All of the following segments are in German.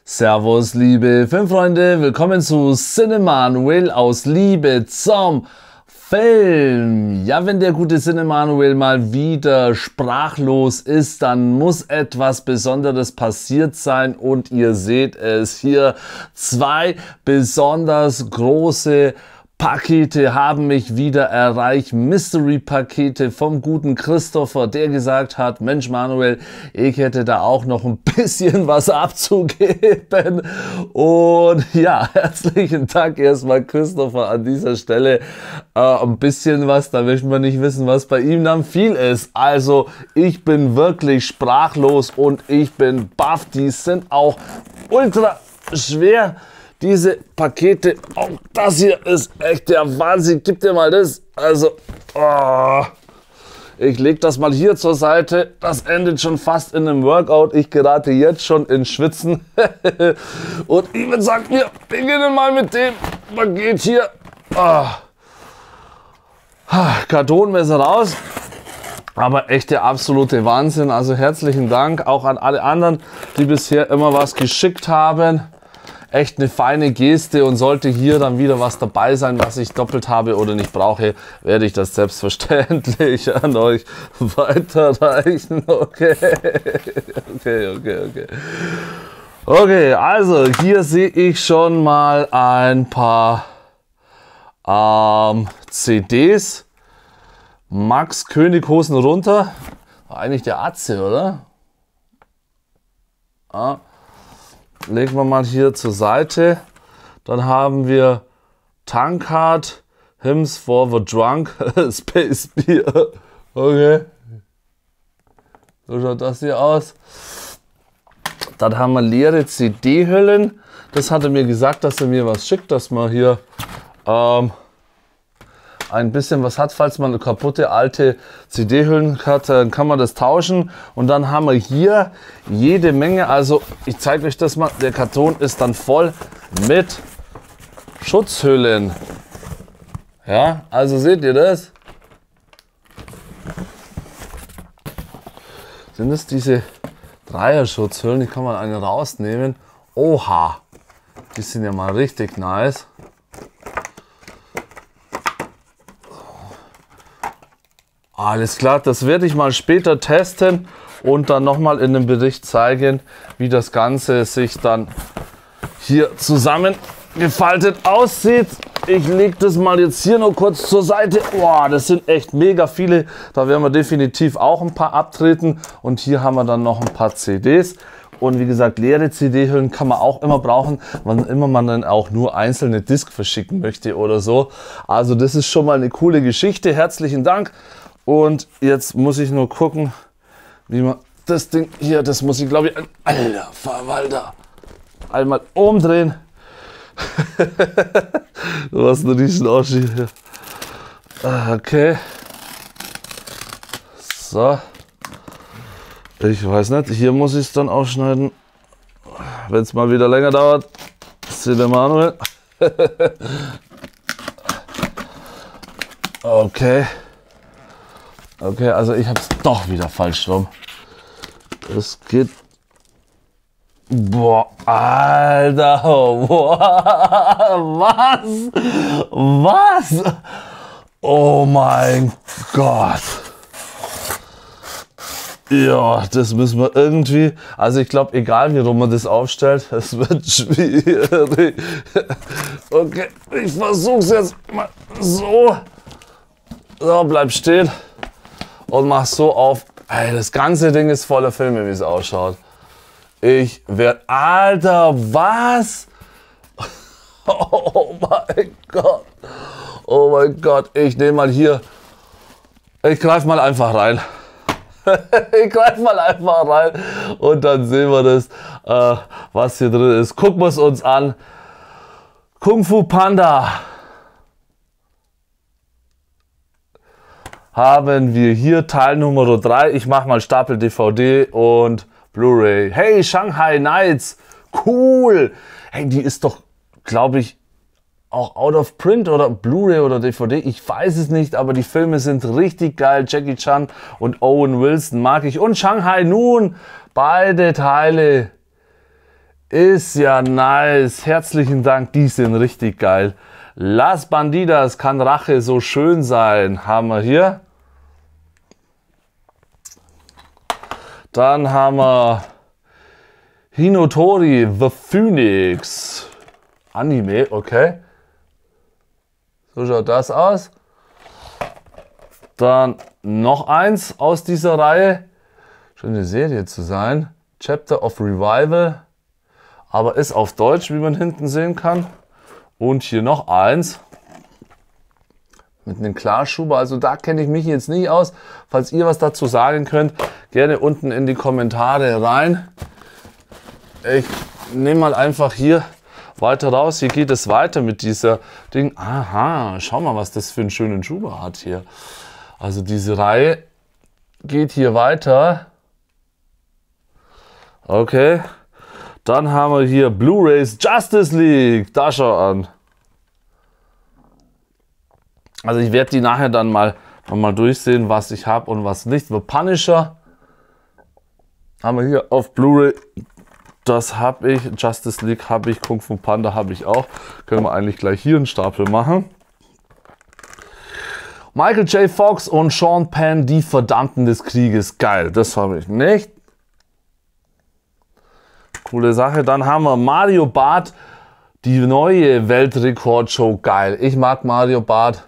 Servus, liebe Filmfreunde, willkommen zu Cinemanuel aus Liebe zum Film. Ja, wenn der gute Cinemanuel mal wieder sprachlos ist, dann muss etwas Besonderes passiert sein und ihr seht es hier. Zwei besonders große Pakete haben mich wieder erreicht, Mystery-Pakete vom guten Christopher, der gesagt hat, Mensch Manuel, ich hätte da auch noch ein bisschen was abzugeben. Und ja, herzlichen Dank erstmal Christopher an dieser Stelle. Ein bisschen was, da möchten wir nicht wissen, was bei ihm dann viel ist. Also ich bin wirklich sprachlos und ich bin baff, die sind auch ultra schwer. Diese Pakete, auch das hier ist echt der Wahnsinn. Gib dir mal das. Also, ich lege das mal hier zur Seite. Das endet schon fast in einem Workout. Ich gerate jetzt schon ins Schwitzen. Und ich würde sagen, wir beginnen mal mit dem Paket hier. Kartonmesser raus. Aber echt der absolute Wahnsinn. Also herzlichen Dank auch an alle anderen, die bisher immer was geschickt haben. Echt eine feine Geste, und sollte hier dann wieder was dabei sein, was ich doppelt habe oder nicht brauche, werde ich das selbstverständlich an euch weiterreichen. Okay, Okay, also hier sehe ich schon mal ein paar CDs. Max König Hosen runter. War eigentlich der Atze, oder? Legen wir mal hier zur Seite. Dann haben wir Tankard, Hymns for the Drunk, Space Beer. Okay. So schaut das hier aus. Dann haben wir leere CD-Hüllen. Das hat er mir gesagt, dass er mir was schickt, dass man hier ein bisschen was hat, falls man eine kaputte alte CD-Hüllen hat, dann kann man das tauschen. Und dann haben wir hier jede Menge, also ich zeige euch das mal, der Karton ist dann voll mit Schutzhüllen. Ja, also seht ihr das? Sind es diese Dreier-Schutzhüllen, die kann man eine rausnehmen. Oha, die sind ja mal richtig nice. Alles klar, das werde ich mal später testen und dann nochmal in dem Bericht zeigen, wie das Ganze sich dann hier zusammengefaltet aussieht. Ich lege das mal jetzt hier noch kurz zur Seite. Boah, das sind echt mega viele. Da werden wir definitiv auch ein paar abtreten. Und hier haben wir dann noch ein paar CDs. Und wie gesagt, leere CD-Hüllen kann man auch immer brauchen, wann immer man dann auch nur einzelne Disc verschicken möchte oder so. Also das ist schon mal eine coole Geschichte. Herzlichen Dank. Und jetzt muss ich nur gucken, wie man das Ding hier, das muss ich glaube ich, alter Verwalter, einmal umdrehen. Du hast einen riesen Oschi hier. Okay. So. Ich weiß nicht, hier muss ich es dann aufschneiden. Wenn es mal wieder länger dauert. Cinemanuel. Okay. Okay, also ich habe es doch wieder falsch rum. Es geht. Boah, Alter. Boah, was? Was? Oh mein Gott. Ja, das müssen wir irgendwie. Also ich glaube, egal wie rum man das aufstellt, es wird schwierig. Okay, ich versuche es jetzt mal so. So, bleib stehen. Und mach so auf. Ey, das ganze Ding ist voller Filme, wie es ausschaut. Ich werde. Alter, was? Oh mein Gott. Oh mein Gott. Ich nehme mal hier. Ich greife mal einfach rein. Ich greife mal einfach rein. Und dann sehen wir das, was hier drin ist. Gucken wir es uns an. Kung Fu Panda. Haben wir hier Teil Nummer 3. Ich mache mal Stapel DVD und Blu-ray. Hey, Shanghai Nights. Cool. Hey, die ist doch, glaube ich, auch out of print oder Blu-ray oder DVD. Ich weiß es nicht, aber die Filme sind richtig geil. Jackie Chan und Owen Wilson mag ich. Und Shanghai Noon. Beide Teile Ist ja nice. Herzlichen Dank, die sind richtig geil. Las Bandidas, kann Rache so schön sein. Haben wir hier. Dann haben wir Hinotori the Phoenix. Anime, okay. So schaut das aus. Dann noch eins aus dieser Reihe. Schöne Serie zu sein. Chapter of Revival. Aber ist auf Deutsch, wie man hinten sehen kann. Und hier noch eins. Mit einem Klarschuber. Also da kenne ich mich jetzt nicht aus. Falls ihr was dazu sagen könnt, gerne unten in die Kommentare rein. Ich nehme mal einfach hier weiter raus. Hier geht es weiter mit dieser Ding. Aha, schau mal, was das für einen schönen Schuber hat hier. Also diese Reihe geht hier weiter. Okay. Dann haben wir hier Blu-rays Justice League. Da schau an. Also ich werde die nachher dann mal durchsehen, was ich habe und was nicht. The Punisher haben wir hier auf Blu-ray. Das habe ich. Justice League habe ich. Kung Fu Panda habe ich auch. Können wir eigentlich gleich hier einen Stapel machen. Michael J. Fox und Sean Penn, die Verdammten des Krieges. Geil, das habe ich nicht. Coole Sache. Dann haben wir Mario Barth, die neue Weltrekordshow. Geil. Ich mag Mario Barth.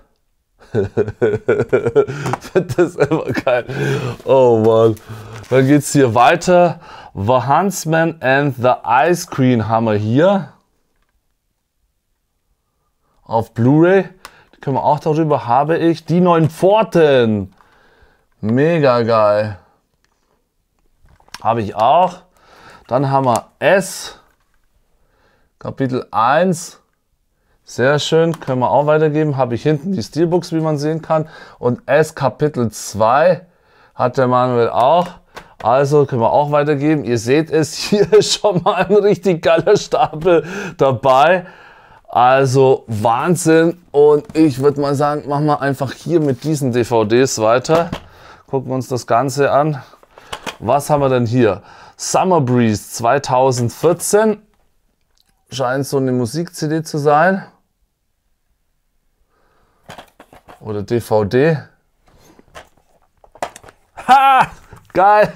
Finde das immer geil. Oh Mann. Dann geht es hier weiter. The Huntsman and the Ice Queen haben wir hier. Auf Blu-ray. Die können wir auch darüber. Habe ich. Die neuen Pforten. Mega geil. Habe ich auch. Dann haben wir S, Kapitel 1, sehr schön, können wir auch weitergeben. Habe ich hinten die Steelbooks, wie man sehen kann. Und S, Kapitel 2, hat der Manuel auch. Also können wir auch weitergeben. Ihr seht es, hier ist schon mal ein richtig geiler Stapel dabei. Also Wahnsinn. Und ich würde mal sagen, machen wir einfach hier mit diesen DVDs weiter. Gucken wir uns das Ganze an. Was haben wir denn hier? Summer Breeze 2014. Scheint so eine Musik-CD zu sein. Oder DVD. Ha! Geil!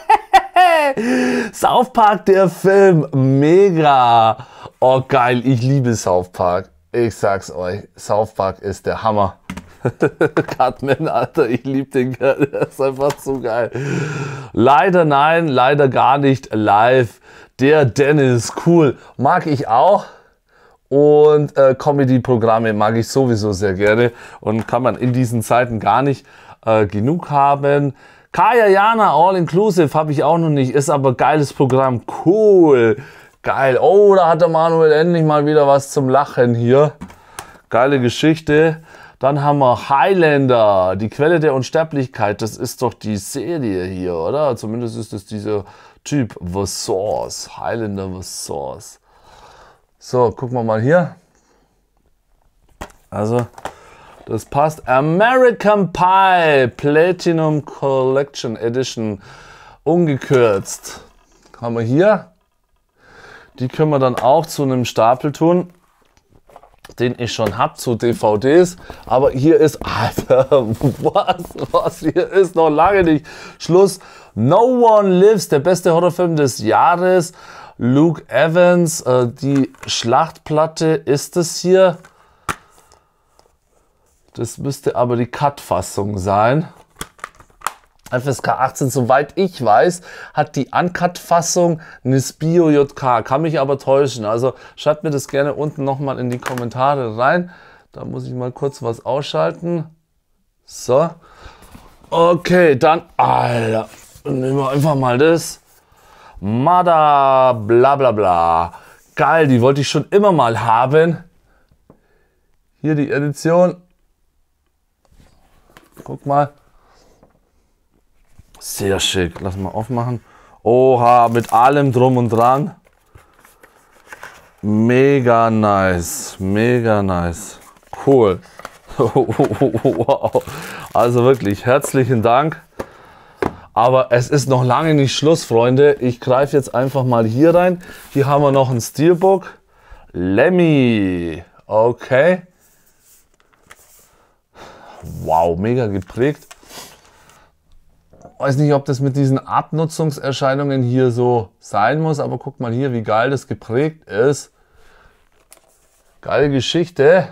South Park, der Film. Mega! Oh geil, ich liebe South Park. Ich sag's euch, South Park ist der Hammer. Cartman, Alter, ich liebe den Kerl, der ist einfach so geil. Leider nein, leider gar nicht live. Der Dennis, cool, mag ich auch. Und Comedy-Programme mag ich sowieso sehr gerne. Und kann man in diesen Zeiten gar nicht genug haben. Kaya Jana, All Inclusive, habe ich auch noch nicht. Ist aber geiles Programm, cool. Geil, oh, da hat der Manuel endlich mal wieder was zum Lachen hier. Geile Geschichte. Dann haben wir Highlander, die Quelle der Unsterblichkeit. Das ist doch die Serie hier, oder? Zumindest ist es dieser Typ, The Source. Highlander, The Source. So, gucken wir mal hier. Also, das passt. American Pie Platinum Collection Edition. Ungekürzt. Haben wir hier. Die können wir dann auch zu einem Stapel tun, den ich schon habe, zu DVDs. Aber hier ist, Alter, was, hier ist noch lange nicht Schluss. No One Lives, der beste Horrorfilm des Jahres. Luke Evans, die Schlachtplatte ist es hier. Das müsste aber die Cut-Fassung sein. FSK 18, soweit ich weiß, hat die Uncut-Fassung eine Spio JK. Kann mich aber täuschen. Also schreibt mir das gerne unten nochmal in die Kommentare rein. Da muss ich mal kurz was ausschalten. So. Okay, dann, Alter, nehmen wir einfach mal das. Mada, bla bla bla. Geil, die wollte ich schon immer mal haben. Hier die Edition. Guck mal. Sehr schick. Lass mal aufmachen. Oha, mit allem drum und dran. Mega nice. Mega nice. Cool. Wow. Also wirklich, herzlichen Dank Aber es ist noch lange nicht Schluss, Freunde. Ich greife jetzt einfach mal hier rein. Hier haben wir noch ein Steelbook. Lemmy. Okay. Wow, mega geprägt. Weiß nicht, ob das mit diesen Abnutzungserscheinungen hier so sein muss, aber guck mal hier, wie geil das geprägt ist. Geile Geschichte.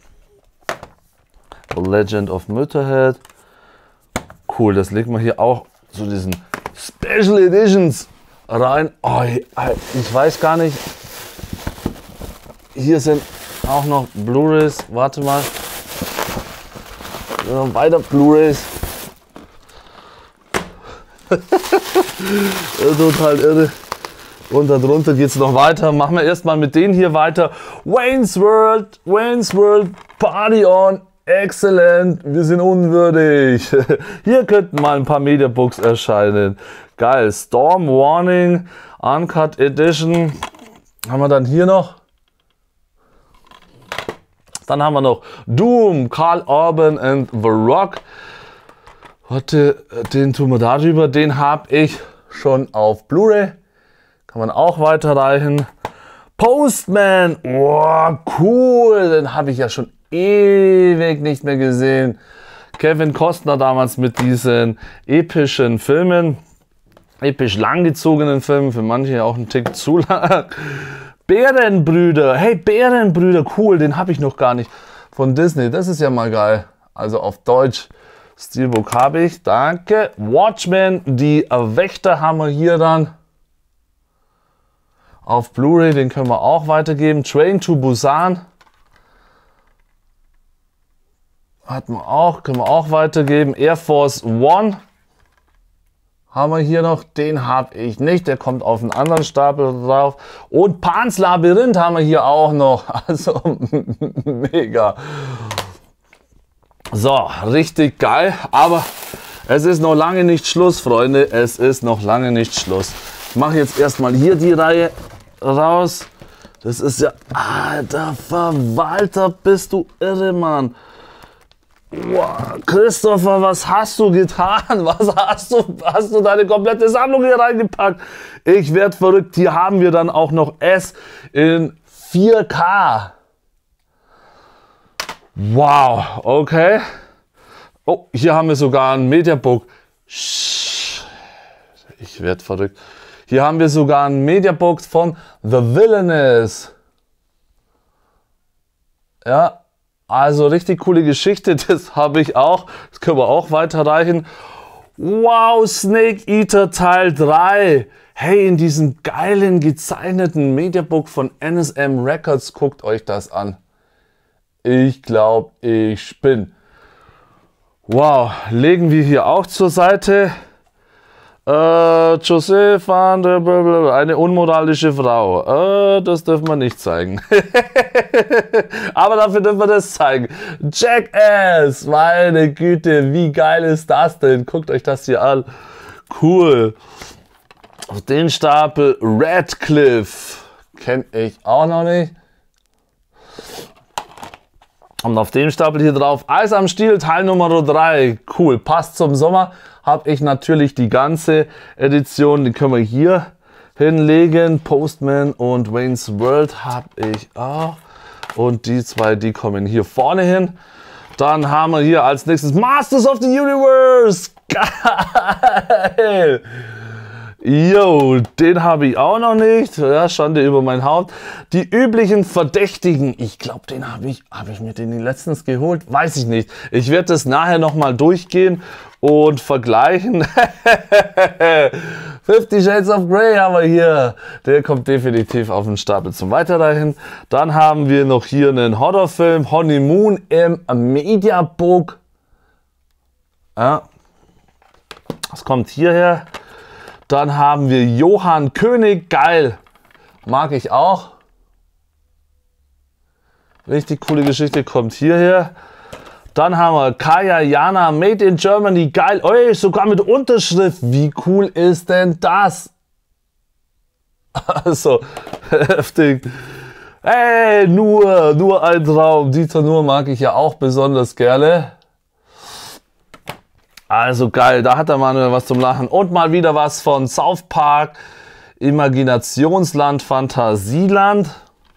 The Legend of Motorhead. Cool, das legt man hier auch zu diesen Special Editions rein. Oh, ich weiß gar nicht. Hier sind auch noch Blu-rays. Warte mal. Weiter Blu-rays. Total irre. Und darunter geht es noch weiter. Machen wir erstmal mit denen hier weiter. Wayne's World, Party on. Exzellent, wir sind unwürdig. Hier könnten mal ein paar Mediabooks erscheinen. Geil. Storm Warning, Uncut Edition. Haben wir dann hier noch? Dann haben wir noch Doom, Karl Urban and The Rock. Warte, den tun wir darüber. Den habe ich schon auf Blu-ray. Kann man auch weiterreichen. Postman, oh, cool. Den habe ich ja schon ewig nicht mehr gesehen. Kevin Costner damals mit diesen epischen Filmen. Episch langgezogenen Filmen. Für manche auch ein Tick zu lang. Bärenbrüder. Hey, Bärenbrüder, cool. Den habe ich noch gar nicht. Von Disney. Das ist ja mal geil. Also auf Deutsch. Steelbook habe ich. Danke. Watchmen. Die Wächter haben wir hier dann. Auf Blu-ray. Den können wir auch weitergeben. Train to Busan. Hatten wir auch. Können wir auch weitergeben. Air Force One. Haben wir hier noch, den habe ich nicht, der kommt auf einen anderen Stapel drauf. Und Pans Labyrinth haben wir hier auch noch, also mega. So, richtig geil, aber es ist noch lange nicht Schluss, Freunde, es ist noch lange nicht Schluss. Ich mache jetzt erstmal hier die Reihe raus. Das ist ja, alter Verwalter, bist du irre, Mann. Wow, Christopher, was hast du getan? Was hast du deine komplette Sammlung hier reingepackt? Ich werde verrückt. Hier haben wir dann auch noch S in 4K. Wow, okay. Oh, hier haben wir sogar ein Mediabook. Ich werde verrückt. Hier haben wir sogar ein Mediabook von The Villainous. Ja. Also richtig coole Geschichte, das habe ich auch. Das können wir auch weiterreichen. Wow, Snake Eater Teil 3. Hey, in diesem geilen gezeichneten Mediabook von NSM Records, guckt euch das an. Ich glaube, ich spinne. Wow, legen wir hier auch zur Seite. Joseph van der Blablabla, eine unmoralische Frau. Das dürfen wir nicht zeigen. Aber dafür dürfen wir das zeigen. Jackass, meine Güte, wie geil ist das denn? Guckt euch das hier an. Cool. Auf den Stapel Radcliffe. Kenne ich auch noch nicht. Und auf dem Stapel hier drauf Eis am Stiel, Teil Nummer 3. Cool, passt zum Sommer. Habe ich natürlich die ganze Edition, die können wir hier hinlegen. Postman und Wayne's World habe ich auch. Und die zwei, die kommen hier vorne hin. Dann haben wir hier als nächstes Masters of the Universe. Geil! Jo, den habe ich auch noch nicht. Ja, Schande über mein Haupt. Die üblichen Verdächtigen. Ich glaube, den habe ich mir den letztens geholt. Weiß ich nicht. Ich werde das nachher nochmal durchgehen und vergleichen. 50 Shades of Grey haben wir hier. Der kommt definitiv auf den Stapel zum Weiterreichen. Dann haben wir noch hier einen Horrorfilm. Honeymoon im Mediabook. Ja. Das kommt hierher. Dann haben wir Johann König, geil, mag ich auch. Richtig coole Geschichte, kommt hierher. Dann haben wir Kaya Jana, Made in Germany, geil, ey, sogar mit Unterschrift, wie cool ist denn das? Also, heftig. Ey, nur ein Traum, Dieter Nuhr mag ich ja auch besonders gerne. Also geil, da hat der Manuel was zum Lachen. Und mal wieder was von South Park, Imaginationsland, Fantasieland.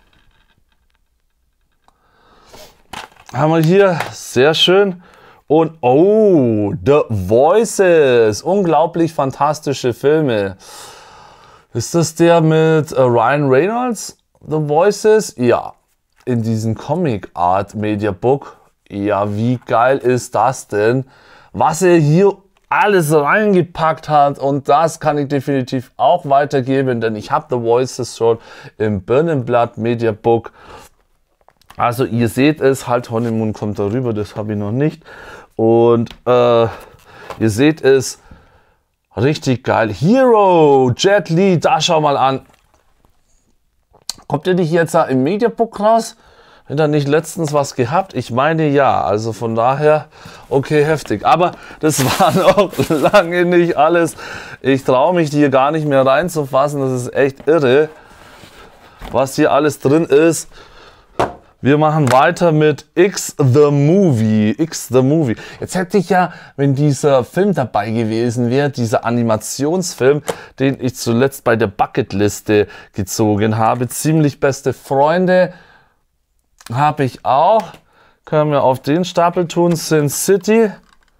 Haben wir hier, sehr schön. Und oh, The Voices, unglaublich fantastische Filme. Ist das der mit Ryan Reynolds? The Voices? Ja, in diesem Comic Art Media Book. Ja, wie geil ist das denn? Was er hier alles reingepackt hat, und das kann ich definitiv auch weitergeben, denn ich habe The Voices schon im Birnenblatt Media Book. Also ihr seht es, halt Honeymoon kommt darüber, das habe ich noch nicht. Und ihr seht es, richtig geil. Hero, Jet Li, da schau mal an. Kommt ihr nicht jetzt im Media Book raus? Hat er nicht letztens was gehabt? Ich meine ja, also von daher, okay, heftig. Aber das war noch lange nicht alles. Ich traue mich hier gar nicht mehr reinzufassen, das ist echt irre, was hier alles drin ist. Wir machen weiter mit X the Movie. X the Movie. Jetzt hätte ich ja, wenn dieser Film dabei gewesen wäre, dieser Animationsfilm, den ich zuletzt bei der Bucketliste gezogen habe, Ziemlich beste Freunde, habe ich auch. Können wir auf den Stapel tun. Sin City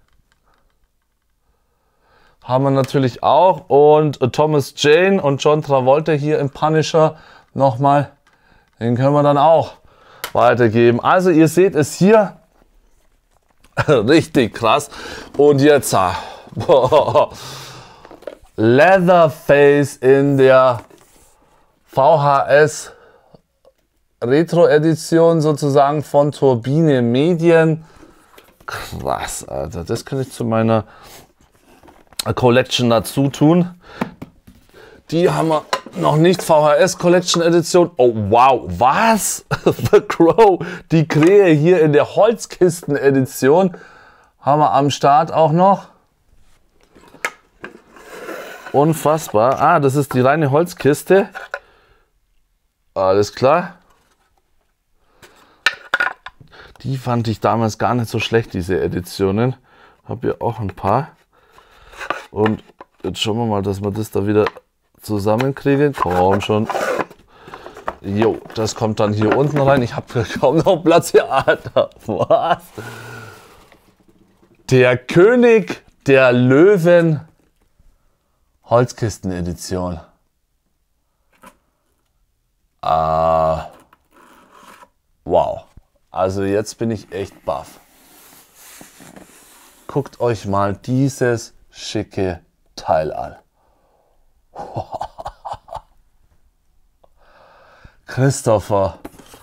haben wir natürlich auch. Und Thomas Jane und John Travolta hier im Punisher nochmal. Den können wir dann auch weitergeben. Also ihr seht es hier. Richtig krass. Und jetzt Leatherface in der VHS Retro-Edition sozusagen von Turbine Medien. Krass, Alter. Das kann ich zu meiner Collection dazu tun. Die haben wir noch nicht, VHS Collection Edition. Oh wow, was? The Crow, die Krähe hier in der Holzkisten Edition haben wir am Start auch noch. Unfassbar. Ah, das ist die reine Holzkiste. Alles klar. Die fand ich damals gar nicht so schlecht, diese Editionen. Habe hier auch ein paar. Und jetzt schauen wir mal, dass wir das da wieder zusammenkriegen. Komm schon. Jo, das kommt dann hier unten rein. Ich habe kaum noch Platz hier. Alter, was? Der König der Löwen Holzkisten-Edition. Wow. Also jetzt bin ich echt baff. Guckt euch mal dieses schicke Teil an. Christopher.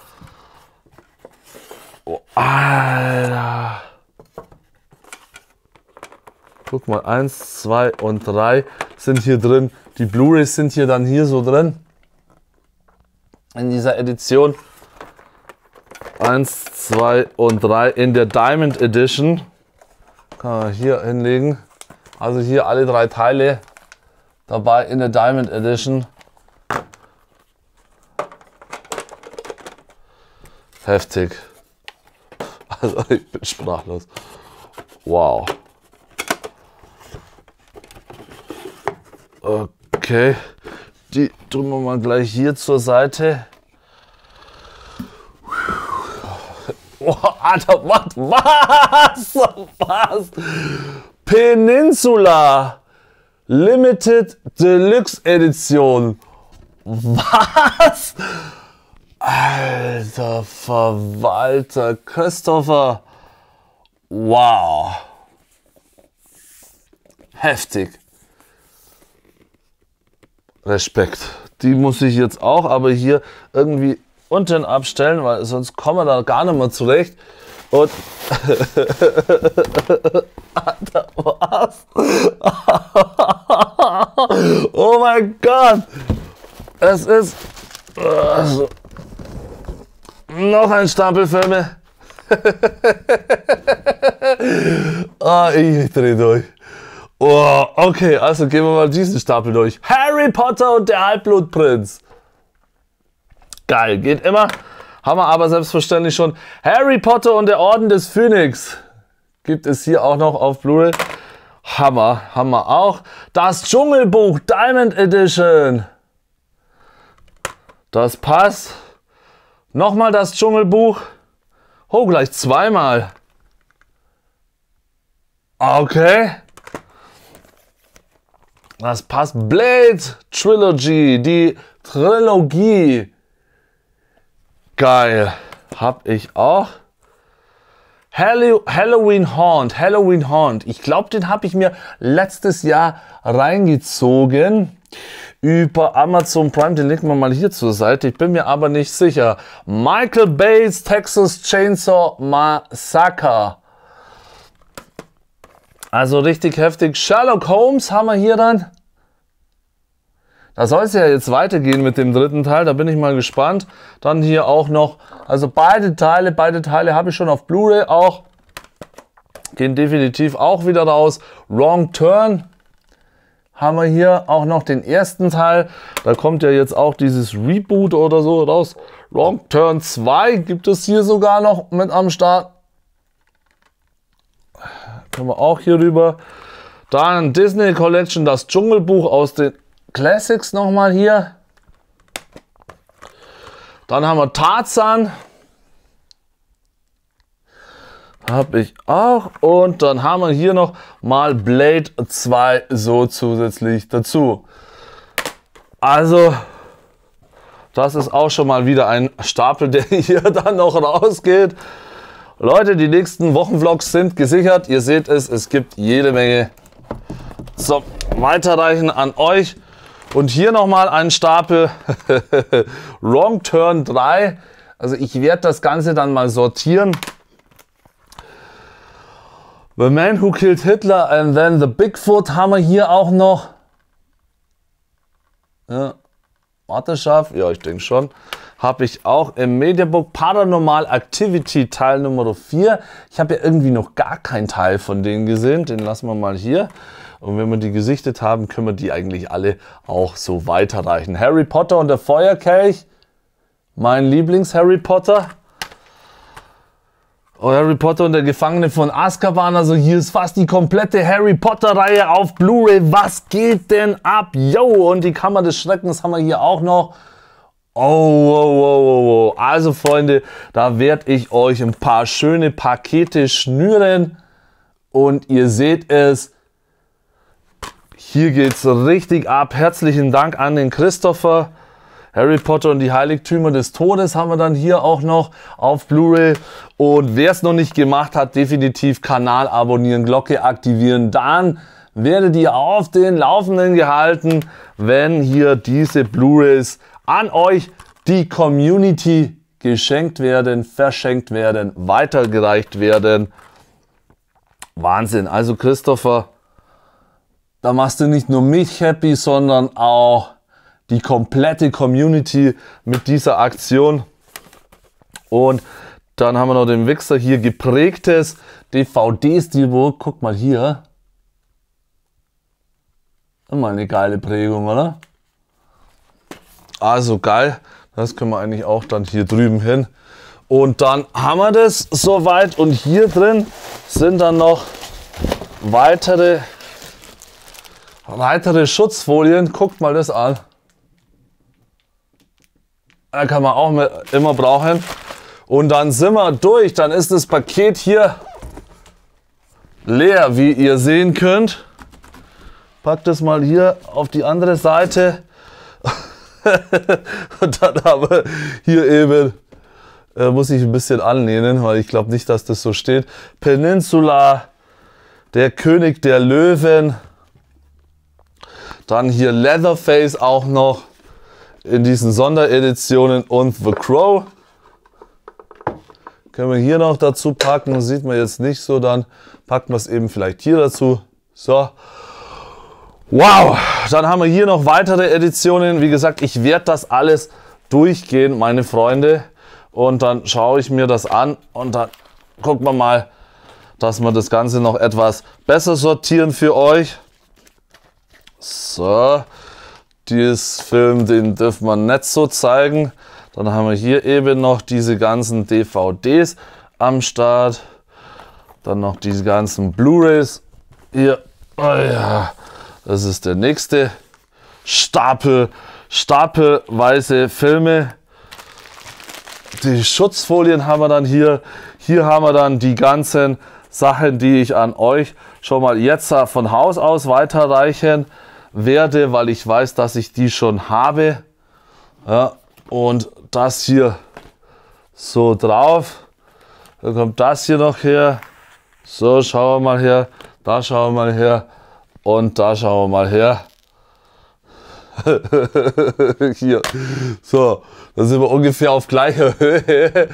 Oh, Alter. Guck mal, 1, 2 und 3 sind hier drin. Die Blu-rays sind hier dann hier so drin. In dieser Edition. 1, 2 und 3 in der Diamond Edition. Kann man hier hinlegen. Also hier alle 3 Teile dabei in der Diamond Edition. Heftig. Also ich bin sprachlos. Wow. Okay. Die tun wir mal gleich hier zur Seite. Oh, Alter, was? Was? Peninsula Limited Deluxe Edition. Was? Alter Verwalter Christopher. Wow. Heftig. Respekt. Die muss ich jetzt auch, aber hier irgendwie unten abstellen, weil sonst kommen wir da gar nicht mehr zurecht. Und Alter, was? Oh mein Gott! Es ist noch ein Stapel Filme. Ich dreh durch. Oh, okay, also gehen wir mal diesen Stapel durch. Harry Potter und der Halbblutprinz. Geil, geht immer. Haben wir aber selbstverständlich schon. Harry Potter und der Orden des Phönix gibt es hier auch noch auf Blu-ray. Hammer, haben wir auch. Das Dschungelbuch Diamond Edition. Das passt. Nochmal das Dschungelbuch. Oh, gleich zweimal. Okay. Das passt. Blade Trilogy, die Trilogie. Geil. Hab ich auch. Halloween Haunt. Ich glaube, den habe ich mir letztes Jahr reingezogen. Über Amazon Prime. Den legen wir mal hier zur Seite. Ich bin mir aber nicht sicher. Michael Bay's Texas Chainsaw Massacre. Also richtig heftig. Sherlock Holmes haben wir hier dann. Da soll es ja jetzt weitergehen mit dem dritten Teil. Da bin ich mal gespannt. Dann hier auch noch. Also beide Teile habe ich schon auf Blu-ray auch. Gehen definitiv auch wieder raus. Wrong Turn haben wir hier auch noch den ersten Teil. Da kommt ja jetzt auch dieses Reboot oder so raus. Wrong Turn 2 gibt es hier sogar noch mit am Start. Können wir auch hier rüber. Dann Disney Collection, das Dschungelbuch aus den Classics nochmal hier. Dann haben wir Tarzan. Habe ich auch. Und dann haben wir hier noch mal Blade 2 so zusätzlich dazu. Also, das ist auch schon mal wieder ein Stapel, der hier dann noch rausgeht. Leute, die nächsten Wochenvlogs sind gesichert. Ihr seht es, es gibt jede Menge zum Weiterreichen an euch. Und hier nochmal ein Stapel Wrong Turn 3. Also ich werde das Ganze dann mal sortieren. The Man Who Killed Hitler and Then the Bigfoot haben wir hier auch noch. Ja, Marteschaft, ja, ich denke schon. Habe ich auch im Mediabook Paranormal Activity Teil Nummer 4. Ich habe ja irgendwie noch gar keinen Teil von denen gesehen. Den lassen wir mal hier. Und wenn wir die gesichtet haben, können wir die eigentlich alle auch so weiterreichen. Harry Potter und der Feuerkelch. Mein Lieblings-Harry Potter. Oh, Harry Potter und der Gefangene von Azkaban. Also hier ist fast die komplette Harry Potter-Reihe auf Blu-ray. Was geht denn ab? Yo, und die Kammer des Schreckens haben wir hier auch noch. Oh. Also Freunde, da werde ich euch ein paar schöne Pakete schnüren. Und ihr seht es. Hier geht es richtig ab. Herzlichen Dank an den Christopher. Harry Potter und die Heiligtümer des Todes haben wir dann hier auch noch auf Blu-ray. Und wer es noch nicht gemacht hat, definitiv Kanal abonnieren, Glocke aktivieren. Dann werdet ihr auf den Laufenden gehalten, wenn hier diese Blu-rays an euch, die Community, geschenkt werden, verschenkt werden, weitergereicht werden. Wahnsinn. Also Christopher, da machst du nicht nur mich happy, sondern auch die komplette Community mit dieser Aktion. Und dann haben wir noch den Wichser hier, geprägtes DVD-Steelbook. Guck mal hier. Immer eine geile Prägung, oder? Also geil. Das können wir eigentlich auch dann hier drüben hin. Und dann haben wir das soweit. Und hier drin sind dann noch weitere Schutzfolien. Guckt mal das an. Da kann man auch immer brauchen. Und dann sind wir durch. Dann ist das Paket hier leer, wie ihr sehen könnt. Packt das mal hier auf die andere Seite. Und dann haben wir hier eben, muss ich ein bisschen anlehnen, weil ich glaube nicht, dass das so steht. Peninsula, der König der Löwen. Dann hier Leatherface auch noch in diesen Sondereditionen und The Crow. Können wir hier noch dazu packen, sieht man jetzt nicht so, dann packen wir es eben vielleicht hier dazu. So. Wow, dann haben wir hier noch weitere Editionen. Wie gesagt, ich werde das alles durchgehen, meine Freunde. Und dann schaue ich mir das an und dann gucken wir mal, dass wir das Ganze noch etwas besser sortieren für euch. So, dieses Film, den dürfen wir nicht so zeigen. Dann haben wir hier eben noch diese ganzen DVDs am Start. Dann noch diese ganzen Blu-rays hier Oh ja, das ist der nächste Stapel, stapelweise Filme. Die Schutzfolien haben wir dann hier. Hier haben wir dann die ganzen Sachen, die ich an euch schon mal jetzt von Haus aus weiterreichen werde, weil ich weiß, dass ich die schon habe. Ja, und das hier so drauf. Dann kommt das hier noch her. So, schauen wir mal her. Da schauen wir mal her. Und da schauen wir mal her. Hier. So, da sind wir ungefähr auf gleicher Höhe.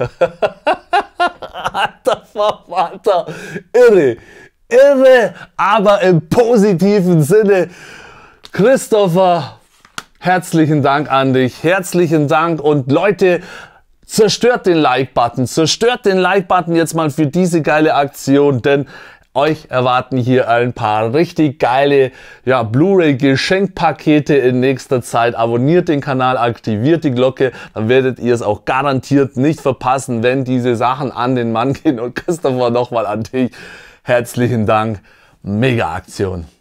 Alter Verwalter. Irre. Irre, aber im positiven Sinne. Christopher, herzlichen Dank an dich. Herzlichen Dank. Und Leute, zerstört den Like-Button. Zerstört den Like-Button jetzt mal für diese geile Aktion, denn euch erwarten hier ein paar richtig geile Blu-ray-Geschenkpakete in nächster Zeit. Abonniert den Kanal, aktiviert die Glocke, dann werdet ihr es auch garantiert nicht verpassen, wenn diese Sachen an den Mann gehen. Und Christopher, nochmal an dich. Herzlichen Dank. Mega Aktion.